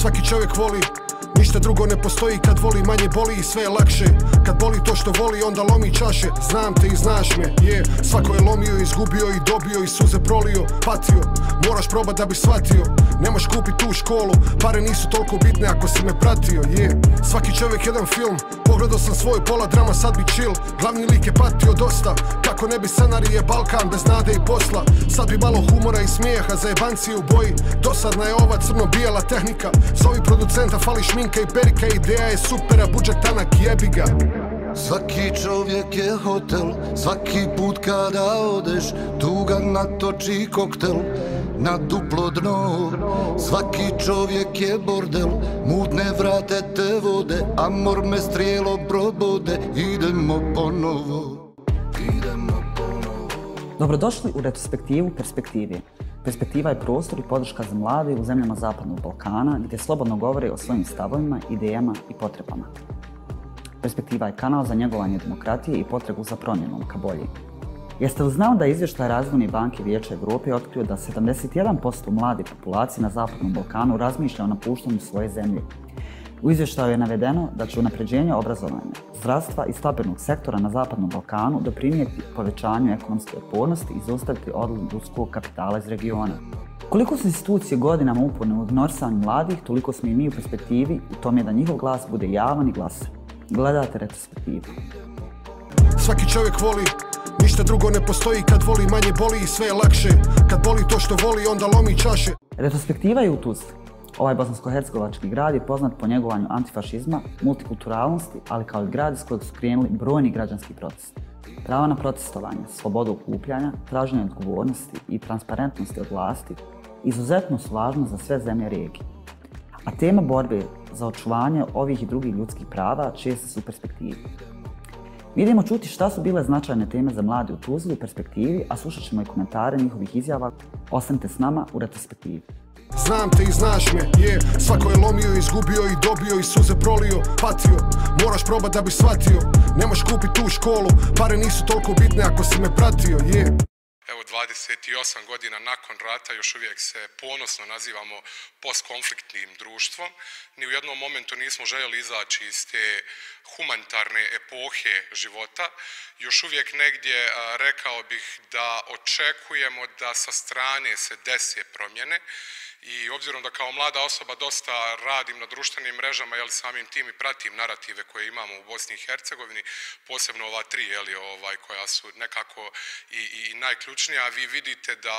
Svaki čovjek voli, ništa drugo ne postoji kad voli, manje boli i sve je lakše. Kad boli to što voli, onda lomi čaše. Znam te i znaš me, svako je lomio, izgubio i dobio i suze prolio, patio. Moraš probat da bi shvatio, nemaš kupit tu školu, pare nisu toliko bitne ako si me pratio, Svaki čovjek jedan film, pogledao sam svoj pola drama, sad bi chill. Glavni lik je patio dosta, kako ne bi scenarije Balkan bez nade i posla. Sad bi malo humora i smijeha za jebanci u boji. Dosadna je ova crno-bijela tehnika, zovi producenta, fali šminka i perika. Ideja je supera, budžet tanak, jebi ga. Svaki čovjek je hotel, svaki put kada odeš, tuga natoči koktel na duplo dno. Svaki čovjek je bordel, mutne vrate te vode, amor me strijelo probode, idemo ponovo. Dobrodošli u retrospektivu Perspektivi. Perspektiva je prostor i podrška za mlade u zemljama Zapadnog Balkana gdje slobodno govore o svojim stavovima, idejama i potrebama. Perspektiva je kanal za njegovanje demokratije i potragu za promjenom ka bolji. Jeste li znali da je izvještaj Razvojne banke Vijeća Europe otkrio da 71% mlade populacije na Zapadnom Balkanu razmišlja o napuštanju svoje zemlje? U izvještaju je navedeno da će unapređenje obrazovanja, zdravstva i stabilnog sektora na Zapadnom Balkanu doprinijeti povećanju ekonomske otpornosti i zaustaviti odliv ljudskog kapitala iz regiona. Koliko su institucije godinama uporne u ignorisanju mladih, toliko smo i mi u perspektivi u tome da njihov glas bude javan i glasan. Gledate retrospektivu. Svaki čovjek voli, ništa drugo ne postoji kad voli, manje boli i sve je lakše. Kad boli to što voli, onda lomi čaše. Retrospektiva je u Tuzli. Ovaj bosansko-hercegovački grad je poznat po njegovanju antifašizma, multikulturalnosti, ali kao i grad iz kojeg su krenuli brojni građanski protesti. Prava na protestovanje, slobodu okupljanja, traženje odgovornosti i transparentnosti od vlasti izuzetno su važno za sve zemlje regije. A tema borbe za očuvanje ovih i drugih ljudskih prava često su u perspektivi. Mi idemo čuti šta su bile značajne teme za mlade u Tuzli u perspektivi, a slušat ćemo i komentare njihovih izjava. Ostanite s nama u retrospektivi. Znam te i znaš me, svako je lomio, izgubio i dobio i suze prolio, patio. Moraš probat da bi shvatio, nemaš kupit tu školu, pare nisu toliko bitne ako si me pratio, Evo 28 godina nakon rata još uvijek se ponosno nazivamo postkonfliktnim društvom. Ni u jednom momentu nismo željeli izaći iz te humanitarne epohe života. Još uvijek negdje rekao bih da očekujemo da sa strane se dese promjene. I obzirom da kao mlada osoba dosta radim na društvenim mrežama, samim tim i pratim narative koje imamo u Bosni i Hercegovini, posebno ova tri koja su nekako i najključnija, vi vidite da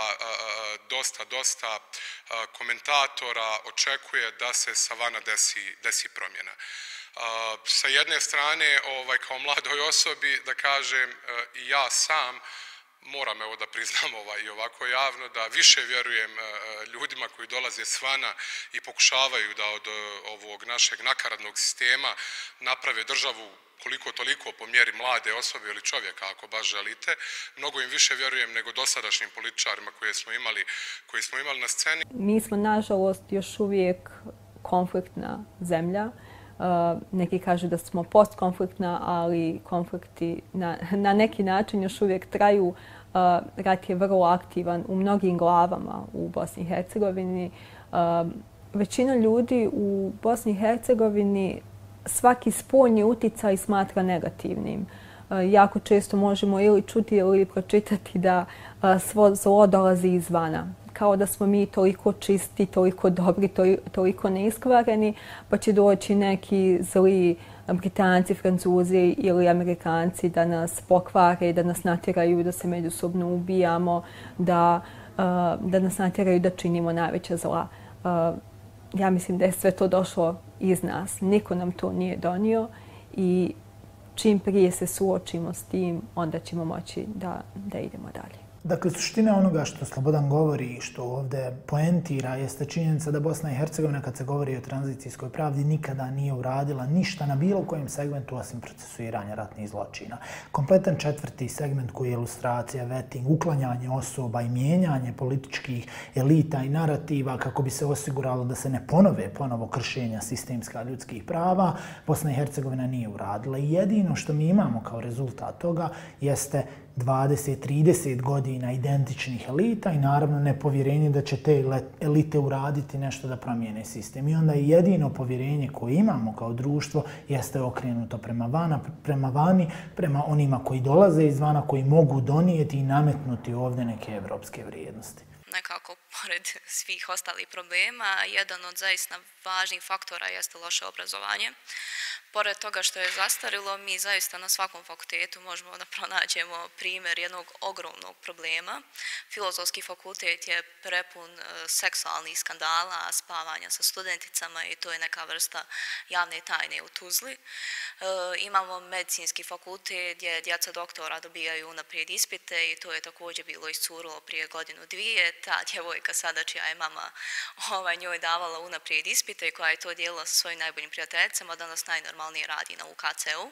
dosta komentatora očekuje da se sa vana desi promjena. Sa jedne strane, kao mladoj osobi, da kažem, i ja sam moram da priznam i ovako javno da više vjerujem ljudima koji dolaze s vana i pokušavaju da od ovog našeg nakaradnog sistema naprave državu koliko toliko po mjeri mlade osobe ili čovjeka ako baš želite. Mnogo im više vjerujem nego dosadašnjim političarima koji smo imali na sceni. Mi smo nažalost još uvijek konfliktna zemlja. Neki kažu da smo postkonfliktna, ali konflikti na neki način još uvijek traju. Rat je vrlo aktivan u mnogim glavama u Bosni i Hercegovini. Većina ljudi u Bosni i Hercegovini svaki spoljni uticaj smatra negativnim. Jako često možemo ili čuti ili pročitati da svo zlo dolazi izvana. Kao da smo mi toliko čisti, toliko dobri, toliko neiskvareni, pa će doći neki zli Britanci, Francuzi ili Amerikanci da nas pokvare, da nas natjeraju da se međusobno ubijamo, da nas natjeraju da činimo najveća zla. Ja mislim da je sve to došlo iz nas. Niko nam to nije donio i čim prije se suočimo s tim, onda ćemo moći da idemo dalje. Dakle, suština onoga što Slobodan govori i što ovdje poentira jeste činjenica da Bosna i Hercegovina, kad se govori o tranzicijskoj pravdi, nikada nije uradila ništa na bilo kojem segmentu osim procesuiranja ratnih zločina. Kompletan četvrti segment koji je ilustracija, vetting, uklanjanje osoba i mijenjanje političkih elita i narativa kako bi se osiguralo da se ne ponove ponovo kršenja sistemska ljudskih prava, Bosna i Hercegovina nije uradila. I jedino što mi imamo kao rezultat toga jeste 20-30 godina identičnih elita i naravno nepovjerenje da će te elite uraditi nešto da promijene sistem. I onda jedino povjerenje koje imamo kao društvo jeste okrenuto prema vani, prema onima koji dolaze izvana, koji mogu donijeti i nametnuti ovdje neke evropske vrijednosti. Nekako, pored svih ostalih problema, jedan od zaista važnih faktora jeste loše obrazovanje. Pored toga što je zastarilo, mi zaista na svakom fakultetu možemo da pronađemo primjer jednog ogromnog problema. Filozofski fakultet je prepun seksualnih skandala, spavanja sa studenticama i to je neka vrsta javne tajne u Tuzli. Imamo medicinski fakultet gdje djeca doktora dobijaju unaprijed ispite i to je također bilo iscurilo prije godinu dvije. Ta djevojka sada čija je mama njoj davala unaprijed ispite i koja je to dijelila sa svojim najboljim prijateljicama, danas najnormalnije radi na UKC-u.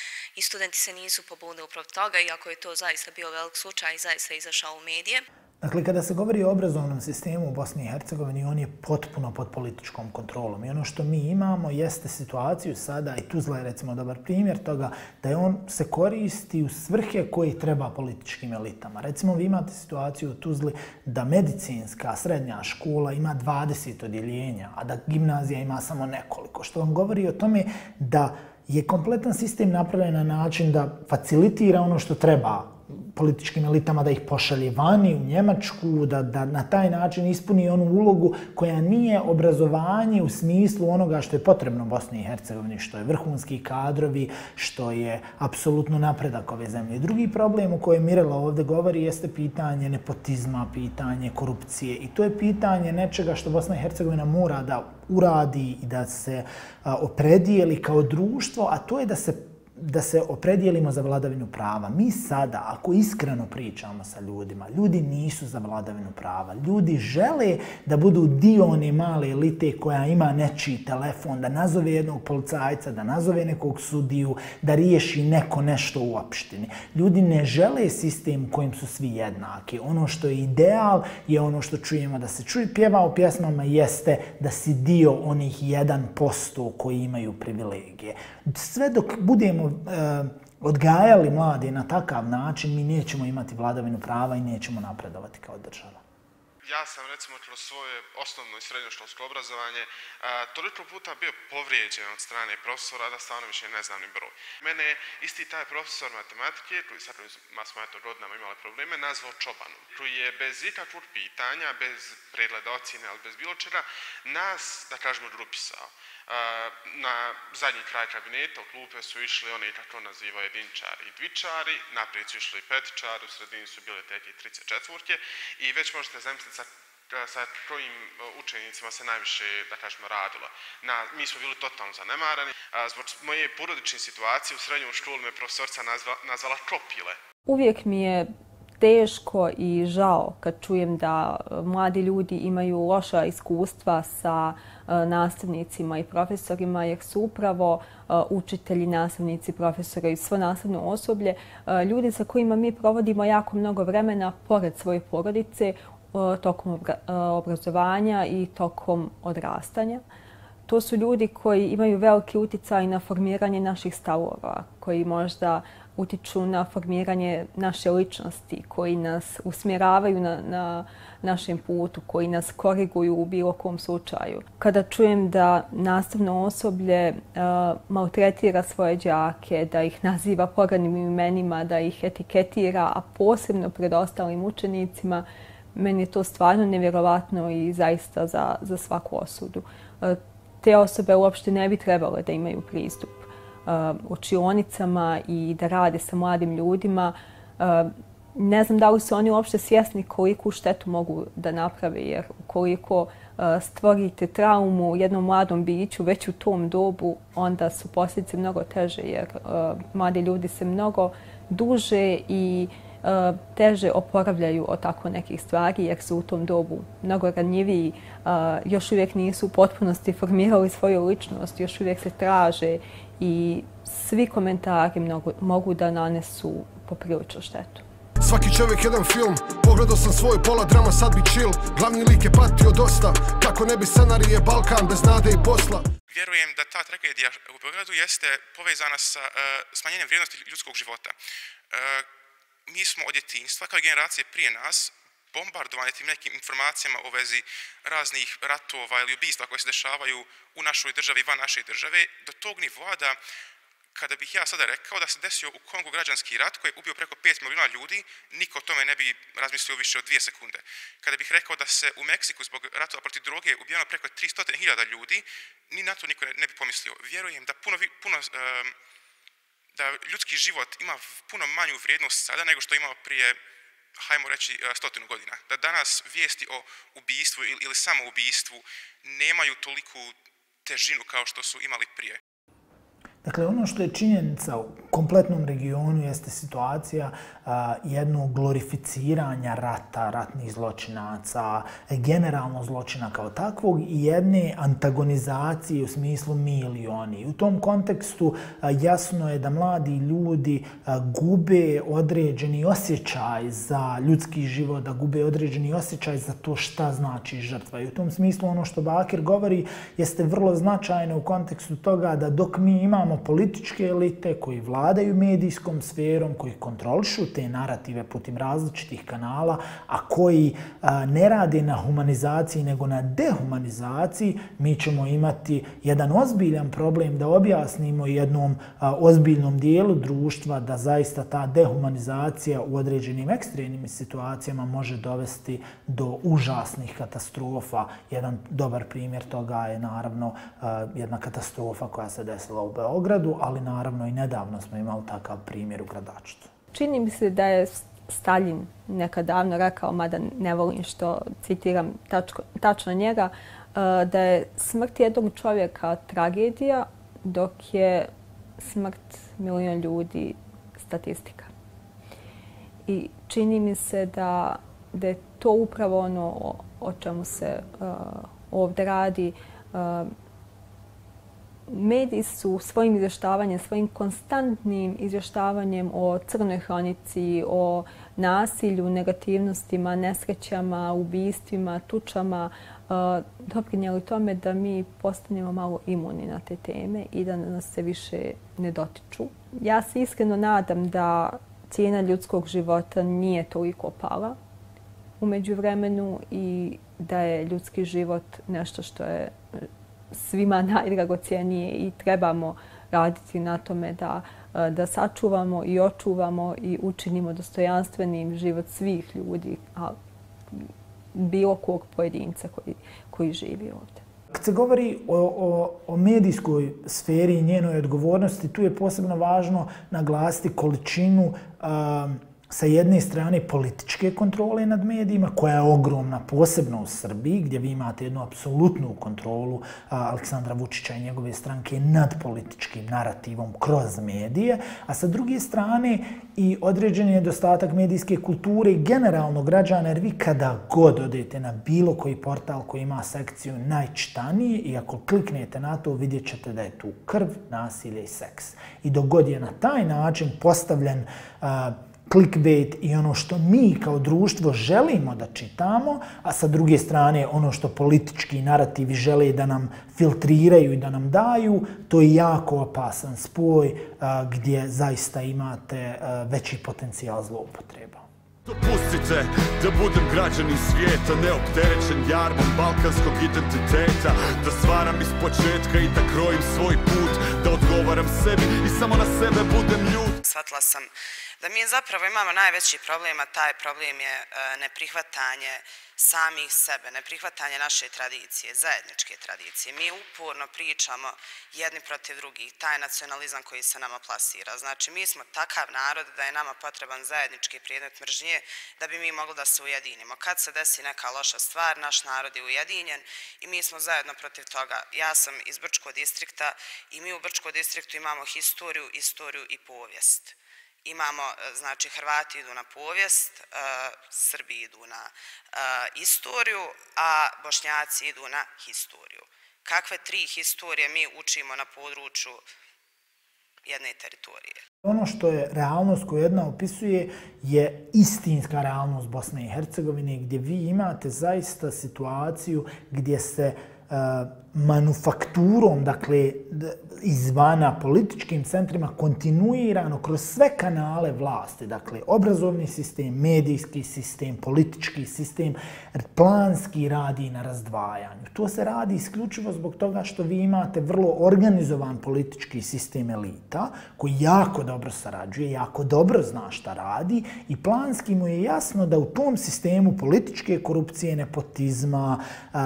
I studenti se nisu pobunili protiv toga, iako je to zaista bio velik slučaj i zaista izašao u medije. Dakle, kada se govori o obrazovnom sistemu u Bosni i Hercegovini, on je potpuno pod političkom kontrolom. I ono što mi imamo jeste situaciju sada, i Tuzla je recimo dobar primjer toga, da je on se koristi u svrhe koje treba političkim elitama. Recimo, vi imate situaciju u Tuzli da medicinska srednja škola ima 20 odjeljenja, a da gimnazija ima samo nekoliko. Što vam govori o tome da je kompletan sistem napravljen na način da facilitira ono što treba političkim elitama, da ih pošalje vani u Njemačku, da na taj način ispuni onu ulogu koja nije obrazovanje u smislu onoga što je potrebno Bosni i Hercegovini, što je vrhunski kadrovi, što je apsolutno napredak ove zemlje. Drugi problem o kojem Mirela ovdje govori jeste pitanje nepotizma, pitanje korupcije i to je pitanje nečega što Bosna i Hercegovina mora da uradi i da se opredijeli kao društvo, a to je da se opredijelimo za vladavinu prava. Mi sada, ako iskreno pričamo sa ljudima, ljudi nisu za vladavinu prava. Ljudi žele da budu dio one male elite koja ima nečiji telefon, da nazove jednog policajca, da nazove nekog sudiju, da riješi neko nešto u opštini. Ljudi ne žele sistem u kojem su svi jednaki. Ono što je ideal je ono što čujemo da se pjeva u pjesmama jeste da si dio onih 1% koji imaju privilegije. Sve dok budemo odgajali mlade na takav način, mi nećemo imati vladavinu prava i nećemo napredovati kao država. Ja sam recimo kroz svoje osnovno i srednjoškolsko obrazovanje toliko puta bio povrijeđen od strane profesora da stvarno više ne znam ni broj. Mene je isti taj profesor matematike, koji sad smo godinama imali probleme, nazvao čobanom, koji je bez ikakvog pitanja, bez pregleda ocjene, ali bez bilo čega, nas, da kažemo, grupisao. Na zadnji kraj kabineta u klupe su išli oni, kako nazivaju, jedinčari i dvičari, naprijed su išli i petičari, u sredini su bile tek i 34-ke i već možete zamisliti sa kojim učenicima se najviše, da kažemo, radilo. Mi smo bili totalno zanemarani. Zbog moje porodične situacije u srednjoj školi me profesorca nazvala klopile. Uvijek mi je teško i žao kad čujem da mladi ljudi imaju loša iskustva sa nastavnicima i profesorima, jer su upravo učitelji, nastavnici, profesori i svo nastavno osoblje ljudi sa kojima mi provodimo jako mnogo vremena pored svoje porodice tokom obrazovanja i tokom odrastanja. To su ljudi koji imaju veliki utjecaj na formiranje naših stavova, koji možda utiču na formiranje naše ličnosti, koji nas usmjeravaju na našem putu, koji nas koriguju u bilo kom slučaju. Kada čujem da nastavno osoblje maltretira svoje đake, da ih naziva pogrdnim imenima, da ih etiketira, a posebno pred ostalim učenicima, meni je to stvarno nevjerovatno i zaista za svaku osudu. Te osobe uopšte ne bi trebale da imaju pristup učionicama i da rade sa mladim ljudima. Ne znam da li su oni uopšte svjesni koliku štetu mogu da naprave, jer ukoliko stvorite traumu jednom mladom biću već u tom dobu, onda su posljedice mnogo teže, jer mladi ljudi se mnogo duže i teže oporavljaju od tako nekih stvari, jer su u tom dobu mnogo ranjiviji, još uvijek nisu u potpunosti formirali svoju ličnost, još uvijek se traže i svi komentari mogu da nanesu popriličnu štetu. Svaki čovjek jedan film, pogledao sam svoj pola drama, sad bi chill. Glavni lik je patio dosta, kako ne bi scenarije Balkan bez nade i posla. Vjerujem da ta tragedija u Beogradu jeste povezana sa smanjenjem vrijednosti ljudskog života. mi smo od djetinjstva, kao i generacije prije nas, bombardovani tim nekim informacijama o vezi raznih ratova ili ubistva koje se dešavaju u našoj državi, van naše države, do tog nivoa da kada bih ja sada rekao da se desio u Kongu građanski rat koji je ubio preko 5 milijuna ljudi, niko o tome ne bi razmislio više od 2 sekunde. Kada bih rekao da se u Meksiku zbog ratova protiv droge ubijeno preko 300.000 ljudi, ni na to niko ne bi pomislio. Vjerujem da da ljudski život ima puno manju vrijednost sada nego što je imao prije, hajmo reći, 100 godina. Da danas vijesti o ubijstvu ili samoubijstvu nemaju toliku težinu kao što su imali prije. Dakle, ono što je činjenica u kompletnom regionu jeste situacija jednog glorificiranja rata, ratnih zločinaca, generalno zločina kao takvog i jedne antagonizacije u smislu mi ili oni. U tom kontekstu jasno je da mladi ljudi gube određeni osjećaj za ljudski život, da gube određeni osjećaj za to šta znači žrtva. I u tom smislu ono što Bakir govori jeste vrlo značajno u kontekstu toga da dok mi imamo političke elite koji vladaju medijskom sferom, koji kontrolišu te narative putem različitih kanala, a koji ne rade na humanizaciji nego na dehumanizaciji, mi ćemo imati jedan ozbiljan problem da objasnimo jednom ozbiljnom dijelu društva da zaista ta dehumanizacija u određenim ekstremnim situacijama može dovesti do užasnih katastrofa. Jedan dobar primjer toga je naravno jedna katastrofa koja se desila u Beogradu, ali naravno i nedavno smo imali takav primjer u Gradačcu. Čini mi se da je Staljin nekad davno rekao, mada ne volim što citiram tačno njega, da je smrt jednog čovjeka tragedija, dok je smrt milijuna ljudi statistika. I čini mi se da je to upravo ono o čemu se ovdje radi. Mediji su svojim izvještavanjem, svojim konstantnim izvještavanjem o crnoj hronici, o nasilju, negativnostima, nesrećama, ubijstvima, tučama, doprinijeli tome da mi postanemo malo imuni na te teme i da nas se više ne dotiču. Ja se iskreno nadam da cijena ljudskog života nije toliko pala u međuvremenu i da je ljudski život nešto što je svima najdragocjenije i trebamo raditi na tome da sačuvamo i očuvamo i učinimo dostojanstvenim život svih ljudi, a bilo kog pojedinca koji živi ovdje. Kad se govori o medijskoj sferi i njenoj odgovornosti, tu je posebno važno naglasiti količinu sa jedne strane političke kontrole nad medijima, koja je ogromna, posebno u Srbiji, gdje vi imate jednu apsolutnu kontrolu Aleksandra Vučića i njegove stranke nad političkim narativom kroz medije, a sa druge strane i određeni nedostatak medijske kulture i generalno građana, jer vi kada god odete na bilo koji portal koji ima sekciju najčitanije i ako kliknete na to, vidjet ćete da je tu krv, nasilje i seks. I dok god je na taj način postavljen clickbait i ono što mi kao društvo želimo da čitamo, a sa druge strane ono što politički narativi žele da nam filtriraju i da nam daju, to je jako opasan spoj gdje zaista imate veći potencijal zloupotreba. Dopustite da budem građanin svijeta, neopterećen jarmom balkanskog identiteta, da stvaram iz početka i da krojim svoj put, da odgovaram sebi i samo na sebe budem ljud. Shvatila sam da mi zapravo imamo najveći problem, a taj problem je neprihvatanje samih sebe, neprihvatanje naše tradicije, zajedničke tradicije. Mi uporno pričamo jedni protiv drugih, taj nacionalizam koji se nama plasira. Znači, mi smo takav narod da je nama potreban zajednički predmet mržnje da bi mi mogli da se ujedinimo. Kad se desi neka loša stvar, naš narod je ujedinjen i mi smo zajedno protiv toga. Ja sam iz Brčkog distrikta i mi u Brčkom distriktu imamo istoriju i povijest. Imamo, znači, Hrvati idu na povijest, Srbi idu na istoriju, a Bošnjaci idu na historiju. Kakve 3 historije mi učimo na području jedne teritorije? Ono što je realnost koju jedna opisuje je istinska realnost Bosne i Hercegovine, gdje vi imate zaista situaciju gdje se manufakturom, dakle, izvana političkim centrima kontinuirano kroz sve kanale vlasti, dakle, obrazovni sistem, medijski sistem, politički sistem, planski radi na razdvajanju. To se radi isključivo zbog toga što vi imate vrlo organizovan politički sistem elita koji jako dobro sarađuje, jako dobro zna šta radi i planski mu je jasno da u tom sistemu političke korupcije, nepotizma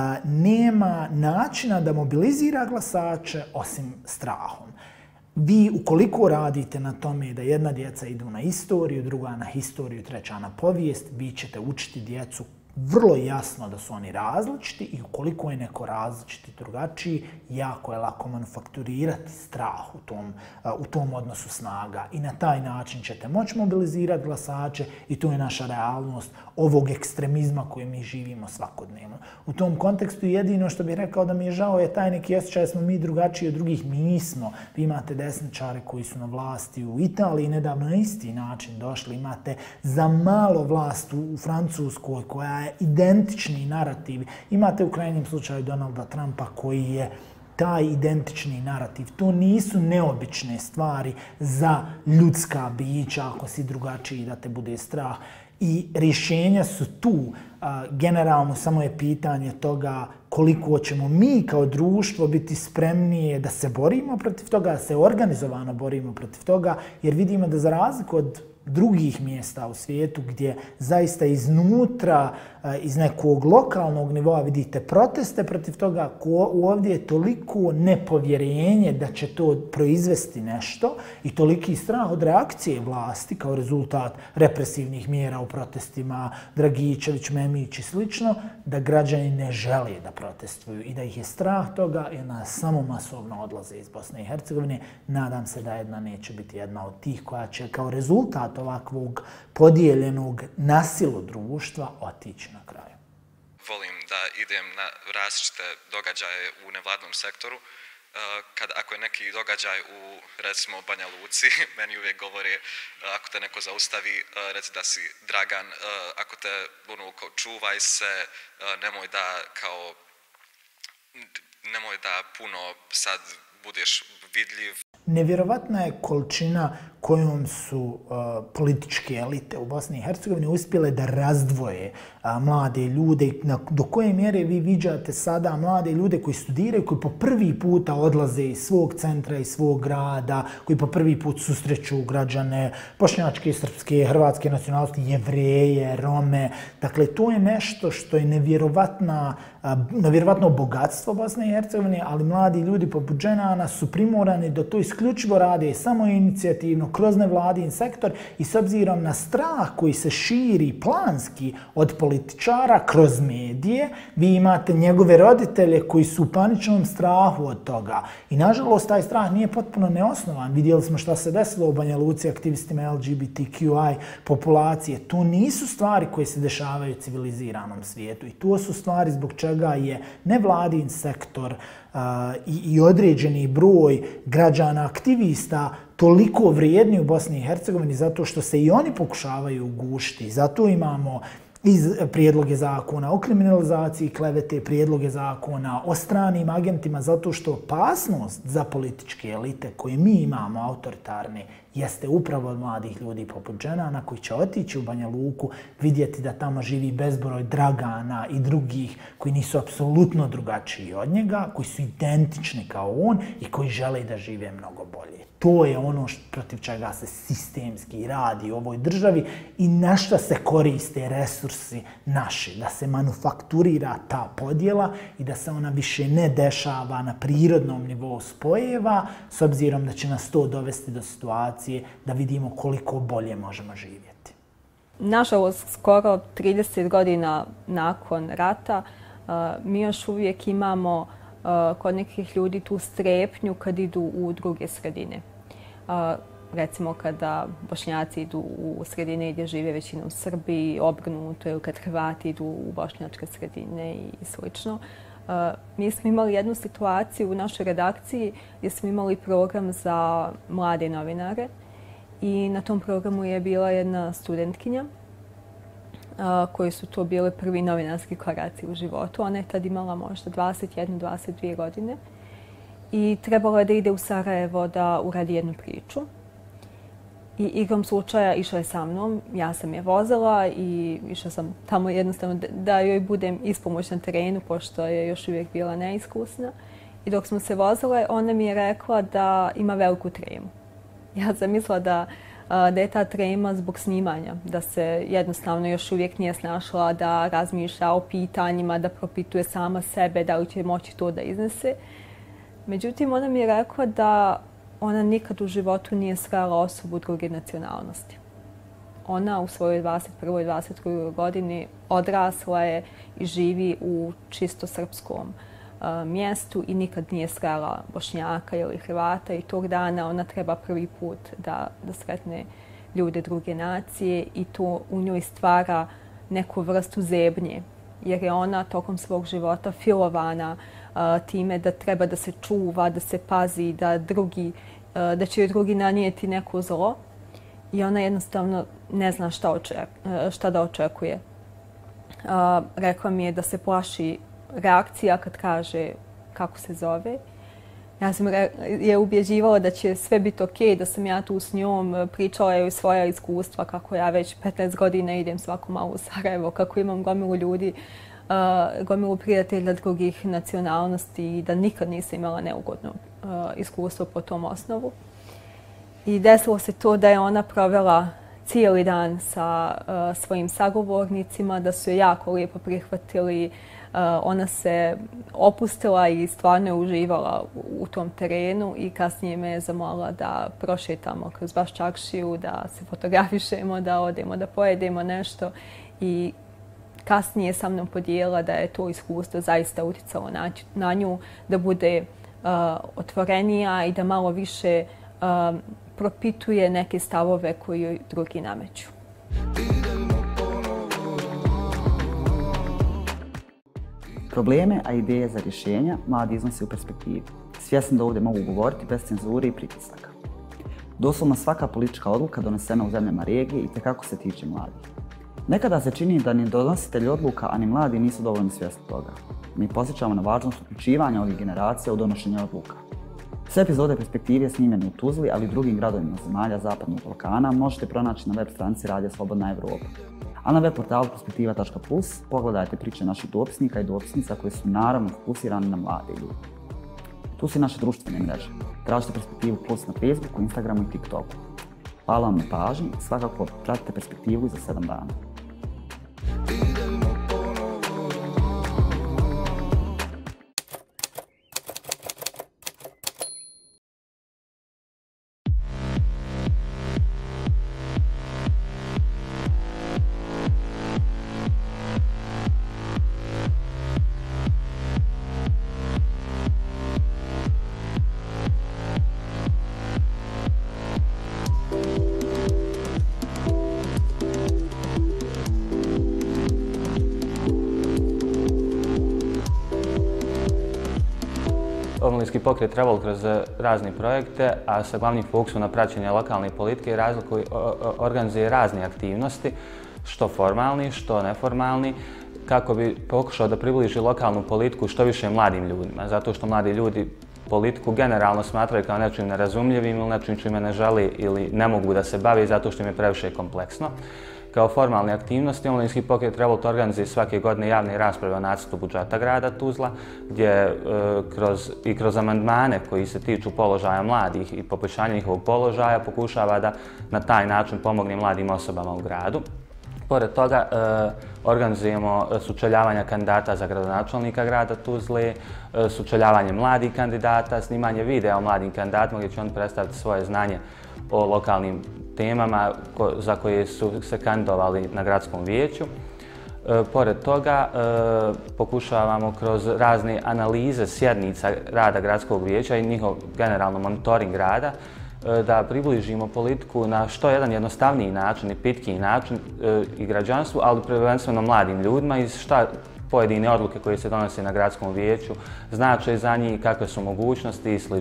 nema načina da mobilizira glasače osim strahom. Vi ukoliko radite na tome da jedna djeca idu na istoriju, druga na historiju, treća na povijest, vi ćete učiti djecu vrlo jasno da su oni različiti i ukoliko je neko različiti drugačiji, jako je lako manufakturirati strah u tom odnosu snaga i na taj način ćete moći mobilizirati glasače i to je naša realnost ovog ekstremizma koji mi živimo svakodnevno. U tom kontekstu jedino što bih rekao da mi je žao je taj neki osjećaj smo mi drugačiji od drugih. Nismo. Vi imate desničare koji su na vlasti u Italiji nedavno na isti način došli. Imate za malo vlast u Francuskoj koja je identični narativ. Imate u krajnjem slučaju Donalda Trumpa koji je taj identični narativ. To nisu neobične stvari za ljudska bića ako si drugačiji da te bude strah. I rješenja su tu. Generalno samo je pitanje toga koliko ćemo mi kao društvo biti spremnije da se borimo protiv toga, da se organizovano borimo protiv toga, jer vidimo da za razliku od drugih mjesta u svijetu gdje zaista iznutra, iz nekog lokalnog nivoa vidite proteste protiv toga, ovdje je toliko nepovjerenje da će to proizvesti nešto i toliki strah od reakcije vlasti kao rezultat represivnih mjera u protestima Dragičević, Memić i slično, da građani ne žele da protestuju i da ih je strah toga i onda samo masovno odlaze iz Bosne i Hercegovine. Nadam se da jedna neće biti jedna od tih koja će kao rezultat ovakvog podijeljenog na silu društva otići na kraju. Volim da idem na različite događaje u nevladnom sektoru. Ako je neki događaj u, recimo, Banja Luci, meni uvijek govore ako te neko zaustavi, reci da si Dragan, ako te čuvaj se, nemoj da puno sad budeš vidljiv. Nevjerovatna je količina kojom su političke elite u Bosni i Hercegovini uspjele da razdvoje mlade ljude. Do koje mjere vi viđate sada mlade ljude koji studiraju, koji po prvi puta odlaze iz svog centra, iz svog grada, koji po prvi put susreću građane bošnjačke, srpske, hrvatske nacionalnosti, Jevreje, Rome. Dakle, to je nešto što je nevjerovatno bogatstvo Bosne i Hercegovine, ali mladi ljudi poput Dženana su primorani da to isključivo rade samo inicijativno kroz nevladin sektor i s obzirom na strah koji se širi planski od političara kroz medije, vi imate njegove roditelje koji su u paničnom strahu od toga. I nažalost, taj strah nije potpuno neosnovan. Vidjeli smo šta se desilo u Banja Luci aktivistima LGBTQI populacije. To nisu stvari koje se dešavaju u civiliziranom svijetu i to su stvari zbog čega je nevladin sektor i određeni broj građana, aktivista toliko vrijedni u Bosni i Hercegovini zato što se i oni pokušavaju ugušiti. Zato imamo prijedloge zakona o kriminalizaciji klevete, prijedloge zakona o stranim agentima, zato što opasnost za političke elite koje mi imamo, autoritarne, jeste upravo od mladih ljudi poput Dženana koji će otići u Banja Luku, vidjeti da tamo živi bezbroj Dragana i drugih koji nisu apsolutno drugačiji od njega, koji su identični kao on i koji žele da žive mnogo bolje. To je ono protiv čega se sistemski radi u ovoj državi i na šta se koriste resursi naši, da se manufakturira ta podjela i da se ona više ne dešava na prirodnom nivou spojeva, s obzirom da će nas to dovesti do situacije da vidimo koliko bolje možemo živjeti. Nažalost, skoro 30 godina nakon rata, mi još uvijek imamo kod nekih ljudi tu strepnju kad idu u druge sredine. Recimo kada Bošnjaci idu u sredine gdje žive većinom Srbi, obrnuto, ili kad Hrvati idu u bošnjačke sredine i slično. Mi smo imali jednu situaciju u našoj redakciji gdje smo imali program za mlade novinare i na tom programu je bila jedna studentkinja koji su to bili prvi novinarski koraci u životu. Ona je tad imala možda 21-22 godine i trebala je da ide u Sarajevo da uradi jednu priču. I igrom slučaja išla je sa mnom, ja sam je vozila i išla sam tamo jednostavno da joj budem ispomoć na terenu, pošto je još uvijek bila neiskusna. I dok smo se vozile, ona mi je rekla da ima veliku tremu. Ja sam mislila da je ta trema zbog snimanja, da se jednostavno još uvijek nije snašla, da razmišlja o pitanjima, da propituje sama sebe, da li će moći to da iznese. Međutim, ona mi je rekla da ona nikad u životu nije srela osobu druge nacionalnosti. Ona u svojoj 21. i 22. godini odrasla je i živi u čisto srpskom mjestu i nikad nije srela Bošnjaka ili Hrvata i tog dana ona treba prvi put da sretne ljude druge nacije i to u njoj stvara neku vrstu zebnje, jer je ona tokom svog života filovana time da treba da se čuva, da se pazi, da će joj drugi nanijeti neko zlo i ona jednostavno ne zna šta da očekuje. Rekla mi je da se plaši reakcija kad kaže kako se zove. Ja sam je ubjeđivala da će sve biti okej, da sam ja tu s njom, pričala joj svoja iskustva, kako ja već 15 godina idem svako malo u Sarajevo, kako imam gomilu ljudi, gomilu prijatelja drugih nacionalnosti i da nikad nisam imala neugodno iskustvo po tom osnovu. I desilo se to da je ona provela cijeli dan sa svojim sagovornicima, da su je jako lijepo prihvatili. Ona se opustila i stvarno je uživala u tom terenu i kasnije me je zamolila da prošetamo kroz Baščaršiju, da se fotografišemo, da odemo, da pojedemo nešto. I kasnije sa mnom podijelila da je to iskustvo zaista utjecalo na nju, da bude otvorenija i da malo više propituje neke stavove koji joj drugi nameću. Probleme, a ideje za rješenja mladi iznose u perspektivi. Svjesni da ovdje mogu govoriti bez cenzure i pritisaka. Doslovno svaka politička odluka donesena u zemljama regije itekako se tiče mladih. Nekada se čini da ni donositelji odluka, a ni mladi nisu dovoljno svjesni toga. Mi posjećamo na važnost uključivanja ovih generacija u donošenje odluka. Sve epizode Perspektive snimljene u Tuzli, ali i drugim gradovima zemalja Zapadnog Balkana možete pronaći na web stranici Radija Slobodna Evropa. A na web portalu perspektiva.plus pogledajte priče naših dopisnika i dopisnica koje su naravno fokusirane na mlade ljude. Tu su i naše društvene mreže. Tražite Perspektivu Plus na Facebooku, Instagramu i TikToku. Hvala vam na pažnji i svakako pratite Perspektivu i za 7 dana. Omladinski pokret Revolt kroz razne projekte, a sa glavnim fokusom na praćenje lokalne politike organizuje razne aktivnosti, što formalni, što neformalni, kako bi pokušao da približi lokalnu politiku što više mladim ljudima. Zato što mladi ljudi politiku generalno smatraju kao nečim nerazumljivim ili nečim čime ne žele ili ne mogu da se bave zato što im je previše kompleksno. Kao formalne aktivnosti, Omladinski pokret Revolt organizuje svake godine javne rasprave o nacrtu budžeta grada Tuzla, gdje kroz amandmane koji se tiču položaja mladih i poboljšanja njihovog položaja pokušava da na taj način pomogne mladim osobama u gradu. Pored toga, organizujemo sučeljavanja kandidata za gradonačelnika grada Tuzle, sučeljavanje mladih kandidata, snimanje videa o mladim kandidatima gdje će oni predstaviti svoje znanje o lokalnim temama za koje su se kandidovali na gradskom vijeću. Pored toga, pokušavamo kroz razne analize sjednica rada gradskog vijeća i njihov generalno monitoring rada da približimo politiku na što jedan jednostavniji način i pitkiji način i građanstvu, ali prvenstveno mladim ljudima i šta pojedine odluke koje se donose na gradskom vijeću znače za njih, kakve su mogućnosti i sl.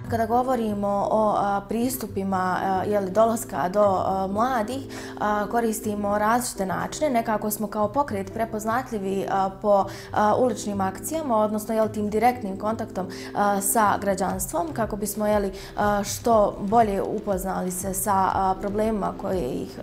Kada govorimo o pristupima dolaska do mladih, koristimo različite načine. Nekako smo kao pokret prepoznatljivi po uličnim akcijama, odnosno tim direktnim kontaktom sa građanstvom, kako bismo što bolje upoznali se sa problemima koje ih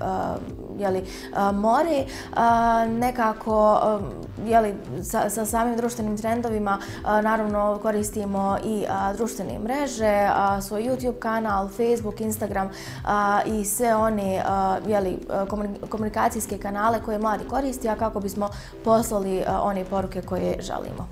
more. Nekako sa samim društvenim trendovima naravno koristimo i društvene mreže, svoj YouTube kanal, Facebook, Instagram i sve one komunikacijske kanale koje mladi koristi, a kako bismo poslali one poruke koje želimo.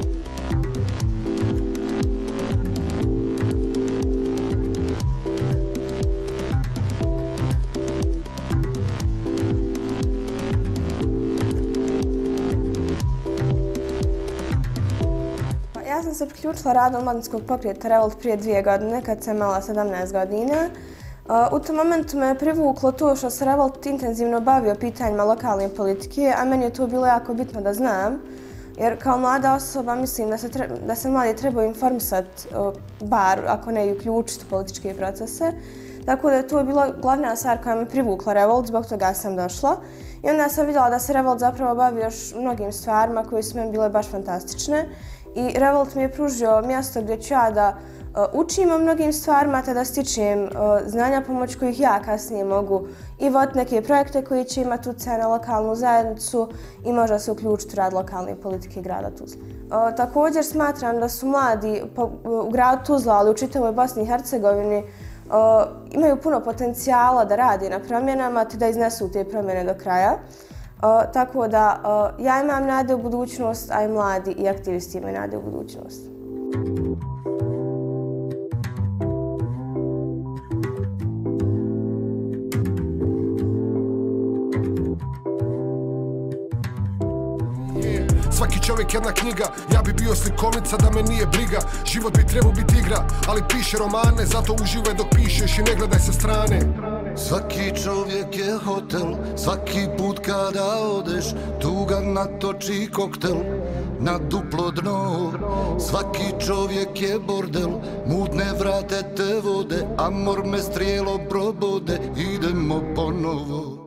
Ja sam se priključila radu Omladinskog pokreta Revolt prije 2 godine, kad sam imala 17 godina. U tom momentu me je privuklo to što se Revolt intenzivno bavio pitanjima lokalne politike, a meni je to bilo jako bitno da znam. Jer kao mlada osoba mislim da se mladi trebaju informisati, bar ako ne i uključiti u političke procese. Tako da je to bila glavna stvar koja me privukla Revolt, zbog toga sam došla. I onda sam vidjela da se Revolt zapravo bavi još mnogim stvarima koje su meni bile baš fantastične. I Revolt mi je pružio mjesto gdje ću ja da učim o mnogim stvarima te da stičem znanja pomoć kojih ja kasnije mogu i voditi neke projekte koji će imati utjecaj na lokalnu zajednicu i možda se uključiti u rad lokalne politike grada Tuzla. Također smatram da su mladi u gradu Tuzla, ali u čitavoj Bosni i Hercegovini, imaju puno potencijala da rade na promjenama te da iznesu te promjene do kraja. Tako da ja imam nade u budućnost, a i mladi i aktivisti imaju nade u budućnost. Svaki čovjek jedna knjiga, ja bi bio slikovnica da me nije briga. Život bi trebao biti igra, ali piše romane, zato uživaj dok pišeš i ne gledaj sa strane. Svaki čovjek je hotel, svaki put kada odeš, tuga natoči koktel na duplo dno. Svaki čovjek je bordel, mutne vrate te vode, amor me strijelo probode, idemo ponovo.